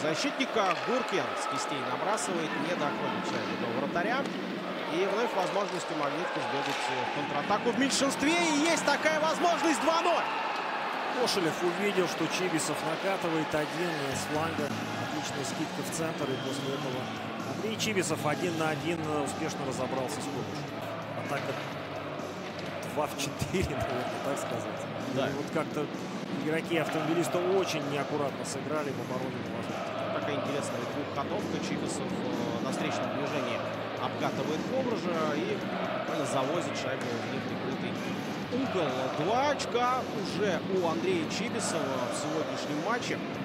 защитника. Гуркин с кистей набрасывает, не доходит шайбу до вратаря. И вновь возможность у Магнитки сбегать в контратаку в меньшинстве. И есть такая возможность. 2-0. Кошелев увидел, что Чибисов накатывает один с фланга. Отличная скидка в центр. И после этого Андрей Чибисов 1 на 1 успешно разобрался с помощью. Атака 2 в 4, наверное, так сказать. Да. И вот как-то игроки автомобилиста очень неаккуратно сыграли в обороне. Такая интересная двухходовка. Чибисов на встречном движении обкатывает Ковржа и завозит шайбу в неприкрытый угол. 2 очка уже у Андрея Чибисова в сегодняшнем матче.